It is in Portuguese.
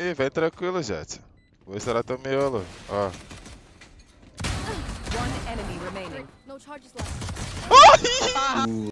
Ih, vem tranquilo, Jet. Vou estourar teu miolo. Ó. One enemy remaining. No charges left.